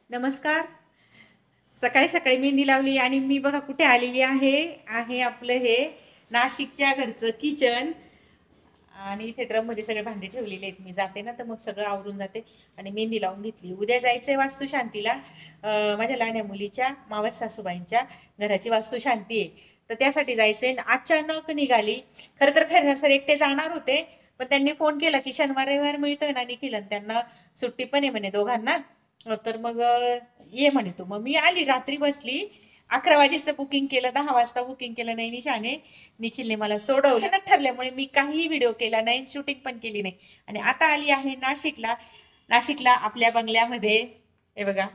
नमस्कार. सकाळी सकाळी मेहंदी लावली आणि मी बघा कुठे आलेली आहे आपलं हे नाशिकच्या घरचं किचन. आणि इथे ड्रम मध्ये सगळे भांडे ठेवलेले आहेत. मी जाते ना तर मग सगळं आवरून जाते आणि मेहंदी लावून घेतली. उद्या जायचंय वास्तुशांतीला. माझ्या लहान्या मुलीच्या मावस सासूबाईंच्या घराची वास्तुशांती आहे, तर त्यासाठी जायचंय. अचानक निघाली. खरं तर खैरनार सर एकटे जाणार होते, पण त्यांनी फोन केला की शनिवार रविवार मिळतोय ना निखिल, आणि त्यांना सुट्टी पण आहे म्हणे दोघांना. तर मग ये म्हणे तू. मग मी आली, रात्री बसली. 11 वाजेचं बुकिंग केलं, 10 वाजता बुकिंग केलं नाही निशाने. निखिलने मला सोडवलं. अचानक ठरल्यामुळे मी काहीही व्हिडिओ केला नाही, शूटिंग पण केली नाही. आणि आता आली आहे नाशिकला. नाशिकला आपल्या बंगल्यामध्ये. हे बघा,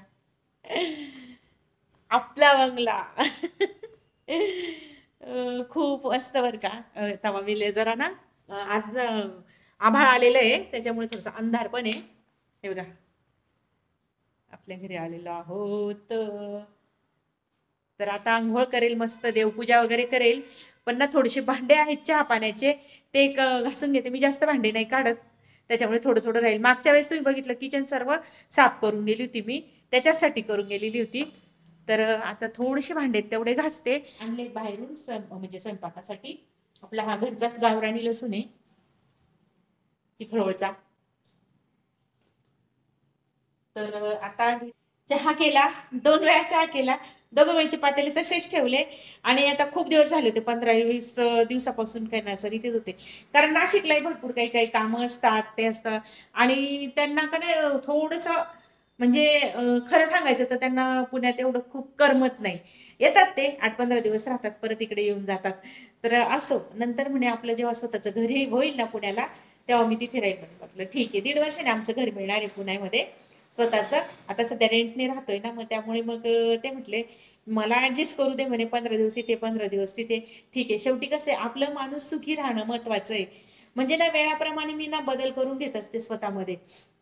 आपला बंगला. खूप मस्त बर का. तवा मी जरा ना आज ना आभाळ आलेलं आहे, त्याच्यामुळे थोडासा अंधार पण आहे. हे बघा, आपल्या घरी आलेलो आहोत. तर आता आंघोळ करेल, मस्त देवपूजा वगैरे करेल. पण ना थोडेसे भांडे आहेत चहा पाण्याचे, ते एक घासून घेते. मी जास्त भांडे नाही काढत, त्याच्यामुळे थोडं थोडं राहील. मागच्या वेळेस तुम्ही बघितलं किचन सर्व साफ करून गेली होती मी, त्याच्यासाठी करून गेलेली होती. तर आता थोडेसे भांडे आहेत तेवढे घासते. आणले बाहेरून म्हणजे स्वयंपाकासाठी. आपला हा घरचाच गावरानी लसूण आहे, चिखलोळचा. तर आता चहा केला, 2 वेळा चहा केला. दोघं वेळचे पातेले तसेच ठेवले. आणि आता खूप दिवस झाले होते, 15-20 दिवसापासून काही नर्सरी इथेच होते. कारण नाशिकलाही भरपूर काही काही कामं असतात, ते असतात. आणि त्यांना कडे थोडस म्हणजे खरं सांगायचं तर त्यांना पुण्यात एवढं खूप करमत नाही. येतात ते 8-15 दिवस राहतात, परत इकडे येऊन जातात. तर असो, नंतर म्हणे आपलं जेव्हा स्वतःचं घरी होईल ना पुण्याला, तेव्हा मी तिथे राहील. म्हटलं ठीक आहे, 1.5 वर्षाने आमचं घर मिळणार आहे पुण्यामध्ये स्वतःचं. आता सध्या रेंटने राहतोय ना, मग त्यामुळे मग ते म्हटले मला ऍडजस्ट करू दे म्हणे, 15 दिवस इथे 15 दिवस तिथे. ठीक आहे, शेवटी कसं आहे, आपलं माणूस सुखी राहणं महत्वाचं आहे. म्हणजे ना वेळाप्रमाणे मी ना बदल करून घेत असते स्वतःमध्ये.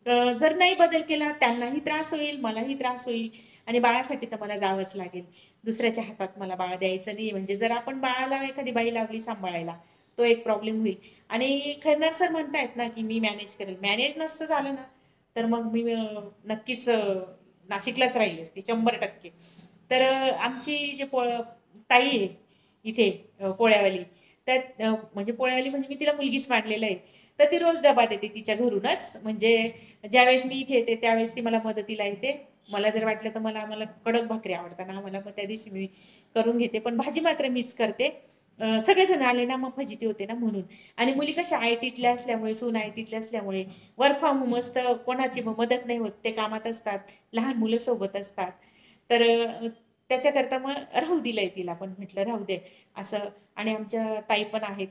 जर नाही बदल केला, त्यांनाही त्रास होईल, मलाही त्रास होईल. आणि बाळासाठी तर मला जावंच लागेल. दुसऱ्याच्या हातात मला बाळ द्यायचं नाही. म्हणजे जर आपण बाळाला एखादी बाई लावली सांभाळायला, तो एक प्रॉब्लेम होईल. आणि खैरनार सर म्हणतायत ना की मी मॅनेज करेल. मॅनेज नसतं झालं ना, तर मग मी नक्कीच नाशिकलाच राहिली असती 100%. तर आमची जे ताई आहे इथे, पोळ्यावाली, त्यात म्हणजे पोळ्यावाली म्हणजे मी तिला मुलगीच मानलेलं आहे. तर ती रोज डबा देते तिच्या घरूनच. म्हणजे ज्यावेळेस मी इथे येते त्यावेळेस ती मला मदतीला येते. मला जर वाटलं तर आम्हाला कडक भाकरी आवडतात ना आम्हाला, मग त्या दिवशी मी करून घेते. पण भाजी मात्र मीच करते. सगळेजण आले ना मग फजिती होते ना, म्हणून. आणि मुली कशा आयटीतल्या असल्यामुळे, सून आयटीतल्या असल्यामुळे वर्क फ्रॉम होम असतं, कोणाची मदत नाही होत, ते कामात असतात, लहान मुलं सोबत असतात. तर त्याच्याकरता मग राहू दिलंय तिला, पण म्हटलं राहू दे असं. आणि आमच्या ताई पण आहेत.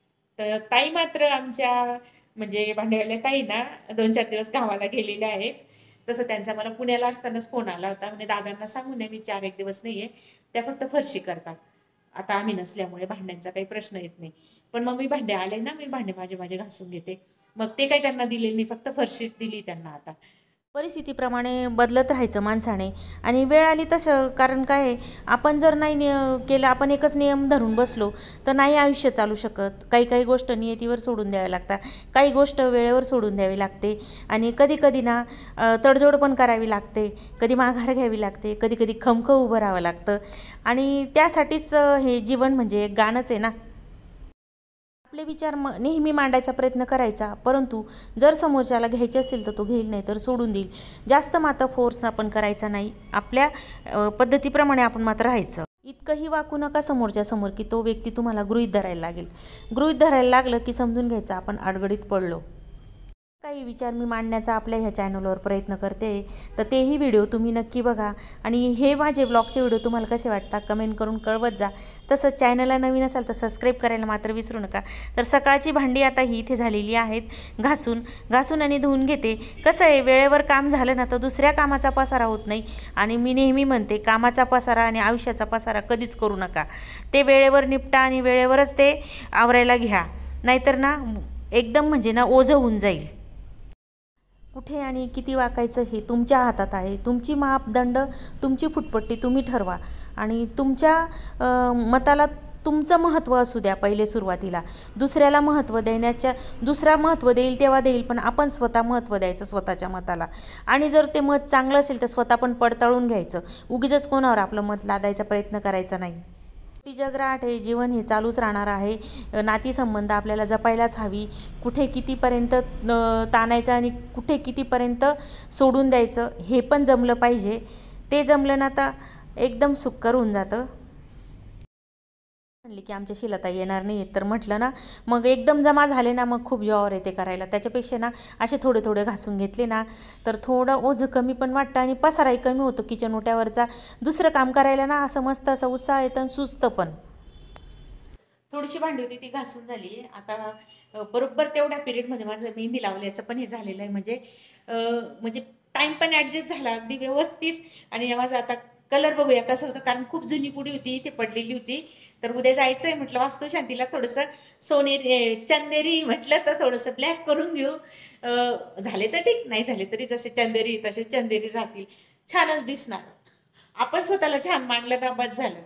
तर ताई मात्र आमच्या म्हणजे भांडेवाल्या ताई ना 2-4 दिवस गावाला गेलेल्या आहेत. तसं त्यांचा मला पुण्याला असतानाच फोन आला होता, म्हणजे दादांना सांगून नये मी 4-1 दिवस नाहीये. त्या फक्त फरशी करतात. आता आम्ही नसल्यामुळे भांड्यांचा काही प्रश्न येत नाही. पण मग मी भांडे आले ना, मी भांडे माझे माझे घासून घेते. मग ते काही त्यांना दिले नाही, फक्त फरशीच दिली त्यांना आता. परिस्थितीप्रमाणे बदलत राहायचं माणसाने. आणि वेळ आली तसं, कारण काय आहे, आपण जर नाही केलं, आपण एकच नियम धरून बसलो तर नाही आयुष्य चालू शकत. काही काही गोष्ट नियतीवर सोडून द्याव्या लागतात, काही गोष्ट वेळेवर सोडून द्यावी लागते. आणि कधी कधी ना तडजोड पण करावी लागते, कधी माघार घ्यावी लागते, कधी कधी खमखं उभं राहावं लागतं. आणि त्यासाठीच हे जीवन म्हणजे एक गाणंच आहे ना. आपले विचार नेहमी मांडायचा प्रयत्न करायचा, परंतु जर समोरच्याला घ्यायचे असतील तर तो घेईल, नाही तर सोडून देईल. जास्त मात्र फोर्स आपण करायचा नाही, आपल्या पद्धतीप्रमाणे आपण मात्र राहायचं. इतकंही वाकू नका समोरच्या समोर की तो व्यक्ती तुम्हाला गृहीत धरायला लागेल. गृहीत धरायला लागलं की समजून घ्यायचं आपण अडगडीत पडलो. काही विचार मी मांडण्याचा आपल्या ह्या चॅनलवर प्रयत्न करते, तर तेही व्हिडिओ तुम्ही नक्की बघा. आणि हे माझे ब्लॉगचे व्हिडिओ तुम्हाला कसे वाटतात कमेंट करून कळवत जा. तसंच चॅनलला नवीन असाल तर सबस्क्राईब करायला मात्र विसरू नका. तर सकाळची भांडी आता ही इथे झालेली आहेत, घासून आणि धुवून घेते. कसं आहे, वेळेवर काम झालं ना तर दुसऱ्या कामाचा पसारा होत नाही. आणि मी नेहमी म्हणते, कामाचा पसारा आणि आयुष्याचा पसारा कधीच करू नका. ते वेळेवर निपटा आणि वेळेवरच ते आवरायला घ्या, नाहीतर ना एकदम म्हणजे ना ओझं होऊन जाईल. कुठे आणि किती वाकायचं हे तुमच्या हातात आहे. तुमची मापदंड, तुमची फुटपट्टी तुम्ही ठरवा. आणि तुमच्या मताला तुमचं महत्त्व असू द्या पहिले सुरुवातीला. दुसऱ्याला महत्त्व देण्याच्या, दुसरा महत्त्व देईल तेव्हा देईल, पण आपण स्वतः महत्त्व द्यायचं स्वतःच्या मताला. आणि जर ते मत चांगलं असेल तर स्वतः पण पडताळून घ्यायचं. उगीच कोणावर आपलं मत लादायचा प्रयत्न करायचा नाही. ती जगराट आहे, जीवन हे चालूच राहणार आहे. नातीसंबंध आपल्याला जपायलाच हवी. कुठे कितीपर्यंत ताणायचं आणि कुठे कितीपर्यंत सोडून द्यायचं हे पण जमलं पाहिजे. ते जमलं ना तर एकदम सुकर होऊन जातं. म्हणली की आमच्या शिलाताई येणार नाही तर म्हटलं ना मग एकदम जमा झाले ना मग खूप जीवावर येते करायला. त्याच्यापेक्षा ना असे थोडे थोडे घासून घेतले ना तर थोडं ओझं कमी पण वाटतं आणि पसाराही कमी होतो किचन ओट्यावरचा. दुसरं काम करायला ना असं मस्त असं उत्साह येतं आणि सुचतं पण. थोडीशी भांडी होती ती घासून झाली. आता बरोबर तेवढ्या पिरियडमध्ये माझं मेहंदी लावल्याचं पण हे झालेलं आहे. म्हणजे टाइम पण ॲडजस्ट झाला अगदी व्यवस्थित. आणि माझं आता कलर बघूया कसं होतं, कारण खूप जुनी पुडी होती इथे पडलेली होती. तर उद्या जायचं आहे म्हटलं वास्तुशांतीला, थोडंसं सोनेरी चंदेरी म्हटलं तर थोडंसं ब्लॅक करून घेऊ. झाले तर ठीक, नाही झाले तरी जसे चंदेरी तसे चंदेरी राहतील, छानच दिसणार. आपण स्वतःला छान मांडलं ना बस झालं.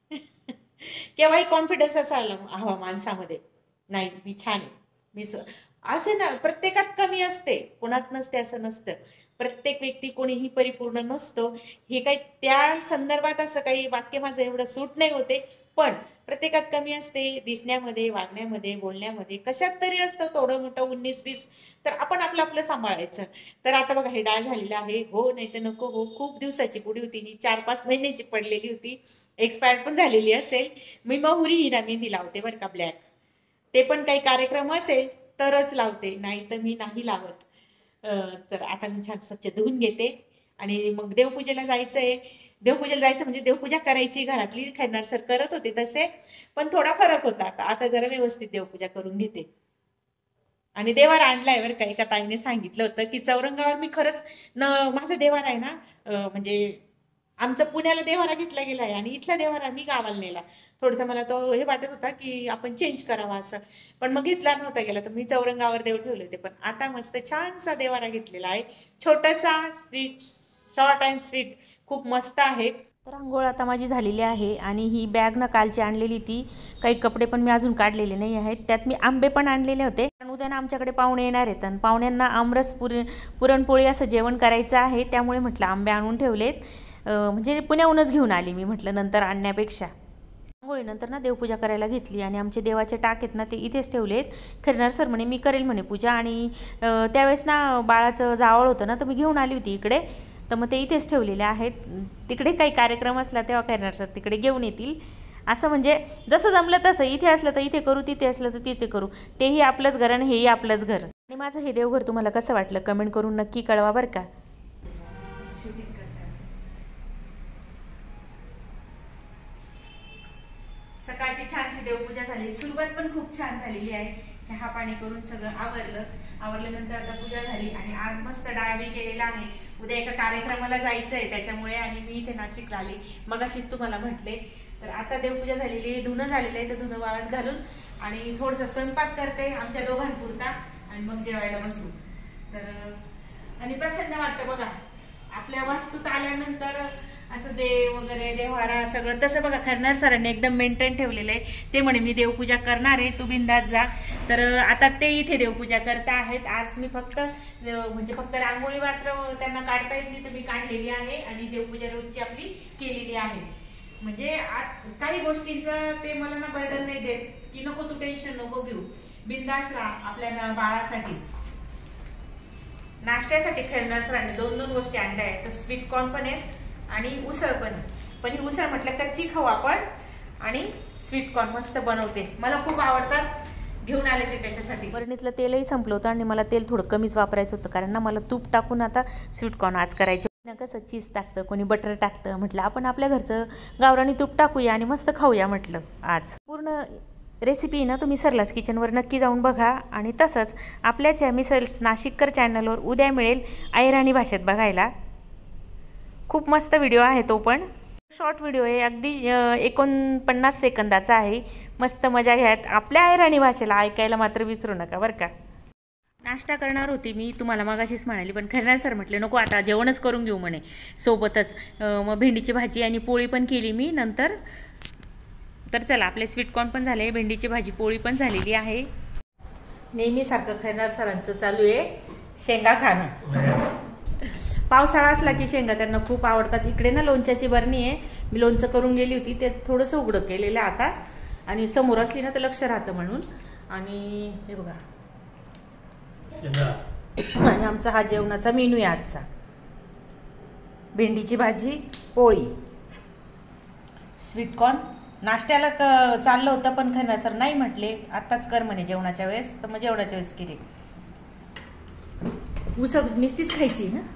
केव्हाही कॉन्फिडन्स असायला हवा माणसामध्ये. नाही मी छान आहे, मी असे ना प्रत्येकात कमी असते, कोणात नसते असं नसतं. प्रत्येक व्यक्ती कोणीही परिपूर्ण नसतो. हे काही त्या संदर्भात असं काही वाक्य माझं एवढं सूट नाही होते, पण प्रत्येकात कमी असते. दिसण्यामध्ये, वागण्यामध्ये, बोलण्यामध्ये, कशात तरी असतं थोडं मोठं 19-20. तर आपण आपलं आपलं सांभाळायचं. तर आता बघा हे डाळ झालेलं आहे. हो नाही तर नको हो. खूप दिवसाची पुडी होती ही, 4-5 महिन्याची पडलेली होती, एक्सपायर पण झालेली असेल. मी मोहरी ही ना मेहंदी लावते बरं का, ब्लॅक. ते पण काही कार्यक्रम असेल तरच लावते, नाही तर मी नाही लावत. तर आता मी छान स्वच्छ धुवून घेते आणि मग देवपूजेला जायचं आहे. देवपूजेला जायचं म्हणजे देवपूजा करायची घरातली, खैरनार सर करत होते तसे, पण थोडा फरक होता. आता जरा व्यवस्थित देवपूजा करून घेते. आणि देवार आणलाय बरं का, एका ताईने सांगितलं होतं की चौरंगावर मी खरंच माझा देवार आहे ना, म्हणजे आमचं पुण्याला देवारा घेतला गेलाय आणि इथला देवारा मी गावाला नेला. थोडंसं मला तो हे वाटत होता की आपण चेंज करावा असं, पण मग घेतला नव्हता गेला. तर मी चौरंगावर देव ठेवले होते, पण आता मस्त छानसा देवारा घेतलेला आहे, छोटासा, स्वीट, शॉर्ट अँड स्वीट, खूप मस्त आहे. तर आंघोळ आता माझी झालेली आहे आणि ही बॅग ना कालची आणलेली ती, काही कपडे पण मी अजून काढलेले नाही आहेत. त्यात मी आंबे पण आणलेले होते, कारण उद्या ना आमच्याकडे पाहुणे येणार आहेत आणि पाहुण्यांना आमरस पुरणपोळी असं जेवण करायचं आहे. त्यामुळे म्हटलं आंबे आणून ठेवलेत. म्हणजे पुण्याहूनच घेऊन आली मी, म्हटलं नंतर आणण्यापेक्षा. आंघोळीनंतर ना देवपूजा करायला घेतली आणि आमचे देवाचे टाक आहेत ना ते इथेच ठेवलेत. खैरनार सर म्हणे मी करेल म्हणे पूजा, आणि त्यावेळेस ना बाळाचं जावळ होतं ना तर मी घेऊन आली होती इकडे, तर मग ते इथेच ठेवलेले आहेत. तिकडे काही कार्यक्रम असला तेव्हा खैरनार सर तिकडे घेऊन येतील. असं म्हणजे जसं जमलं तसं, इथे असलं तर इथे करू, तिथे असलं तर तिथे करू. तेही आपलंच घर आणि हेही आपलंच घर. आणि माझं हे देवघर तुम्हाला कसं वाटलं कमेंट करून नक्की कळवा बरं का. सकाळची छानशी देवपूजा झाली, सुरुवात पण खूप छान झालेली आहे. चहा पाणी करून सगळं आवरल्यानंतर आता पूजा झाली आणि आज मस्त डाळ बी केलेला आहे. उद्या एका कार्यक्रमाला जायचं आहे त्याच्यामुळे, आणि मी इथे नाशिकला आली मगाशीच तुम्हाला म्हटले. तर आता देवपूजा झालेली आहे, धुणं झालेलं आहे, तर धुणं वाळत घालून आणि थोडंसं स्वयंपाक करते आमच्या दोघांपुरता आणि मग जेवायला बसू. तर आणि प्रसन्न वाटतं बघा आपल्या वास्तूत आल्यानंतर, असं देव वगैरे देवारा सगळं. तसं बघा खैरनार सरांनी एकदम मेंटेन ठेवलेलं आहे. ते म्हणे मी देवपूजा करणार आहे, तू बिंदास जा. तर आता ते इथे देवपूजा करता आहेत. आज मी फक्त रांगोळी मात्र त्यांना काढता येत नाही तर मी काढलेली आहे आणि देवपूजा रोजची आपली केलेली आहे. म्हणजे काही गोष्टींचं ते मला ना बर्डन नाही देत की नको तू टेन्शन नको घेऊ, बिंदास राहा आपल्या बाळासाठी. नाश्त्यासाठी खैरनार सरांनी 2 गोष्टी आणल्या आहेत, तर स्वीट कॉर्न पण आहेत आणि उसळ पण ही उसळ म्हटलं कच्ची खाऊ आपण, आणि स्वीट कॉर्न मस्त बनवते, मला खूप आवडतात, घेऊन आले ते त्याच्यासाठी. बरणीतलं तेलही संपलं होतं आणि मला तेल थोडं कमीच वापरायचं होतं, कारण ना मला तूप टाकून आता स्वीट कॉर्न आज करायचे. कसं चीज टाकतं, कोणी बटर टाकतं, म्हटलं आपण आपल्या घरचं गावरानी तूप टाकूया आणि मस्त खाऊया म्हटलं आज. पूर्ण रेसिपी ना तुम्ही सरलास किचनवर नक्की जाऊन बघा. आणि तसंच आपल्याच या मिसल्स नाशिककर चॅनलवर उद्या मिळेल अहिराणी भाषेत बघायला. खूप मस्त व्हिडिओ आहे, तो पण शॉर्ट व्हिडिओ आहे, अगदी 49 सेकंदाचा आहे. मस्त मजा घ्यात, आपल्या अहिराणी भाषेला ऐकायला मात्र विसरू नका बरं का. नाश्ता करणार होती मी, तुम्हाला मगाशीच म्हणाली, पण खैरनार सर म्हटले नको आता जेवणच करून घेऊ म्हणे सोबतच. मग भेंडीची भाजी आणि पोळी पण केली मी नंतर. तर चला, आपले स्वीटकॉर्न पण झाले, भेंडीची भाजी पोळी पण झालेली आहे. नेहमीसारखं खैनार सरांचं चालू आहे शेंगा खाणं. पावसाळा असला की शेंगा त्यांना खूप आवडतात. इकडे ना लोणच्याची बरणी आहे, मी लोणचं करून गेली होती, ते थोडंसं उघडं केलेलं आता, आणि समोर असली ना तर लक्ष राहतं म्हणून. आणि हे बघा, आणि आमचा हा जेवणाचा मेनू आहे आजचा. भेंडीची भाजी पोळी, स्वीटकॉर्न. नाश्त्याला चाललं होतं पण खैनार सर नाही म्हटले, आत्ताच कर म्हणे जेवणाच्या वेळेस, तर मग जेवणाच्या वेळेस केले. उसळ नुसतीच खायची ना.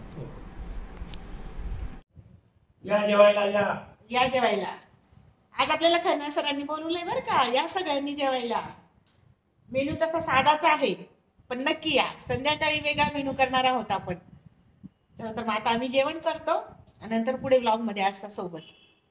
या जेवायला या. या जेवायला. आज आपल्याला खैनार सरांनी बोलवलंय बरं का, या सगळ्यांनी जेवायला. मेनू तसा साधाच आहे, पण नक्की या. संध्याकाळी वेगळा मेनू करणार आहोत आपण. तर मग आता आम्ही जेवण करतो आणि नंतर पुढे व्लॉग मध्ये असता सोबत.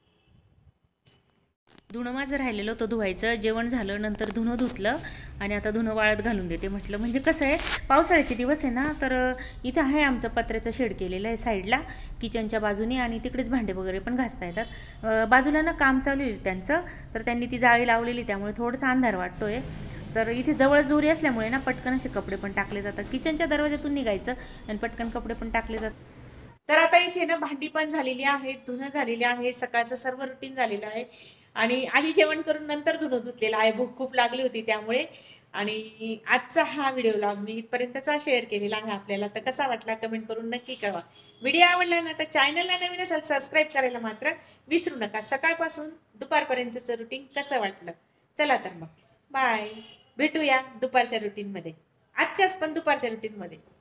धुणं माझं राहिलेलं होतं धुवायचं, जेवण झालं नंतर धुणं धुतलं आणि आता धुणं वाळत घालून देते म्हटलं. म्हणजे कसं आहे, पावसाळ्याचे दिवस आहे ना, तर इथे आहे आमचं पत्र्याचं शेड केलेलं आहे साईडला किचनच्या बाजूने, आणि तिकडेच भांडे वगैरे पण घासता येतात. बाजूला ना काम चालू आहे त्यांचं, तर त्यांनी ती जाळी लावलेली, त्यामुळे थोडासा अंधार वाटतोय. तर इथे जवळच दोरी असल्यामुळे ना पटकन असे कपडे पण टाकले जातात. किचनच्या दरवाज्यातून निघायचं आणि पटकन कपडे पण टाकले जातात. तर आता इथे ना भांडी पण झालेली आहेत, धुणं झालेली आहे, सकाळचं सर्व रुटीन झालेलं आहे. आणि आधी जेवण करून नंतर धुणं धुतलेलं आहे, भूक खूप लागली होती त्यामुळे. आणि आजचा हा व्हिडिओ व्लॉग मी इथपर्यंतचा शेअर केलेला आहे आपल्याला. तर कसा वाटला कमेंट करून नक्की कळवा. व्हिडिओ आवडला ना तर चॅनलला नवीन असेल सबस्क्राईब करायला मात्र विसरू नका. सकाळपासून दुपारपर्यंतचं रुटीन कसं वाटलं. चला तर मग बाय, भेटूया दुपारच्या रुटीनमध्ये, आजच्याच पण दुपारच्या रुटीनमध्ये.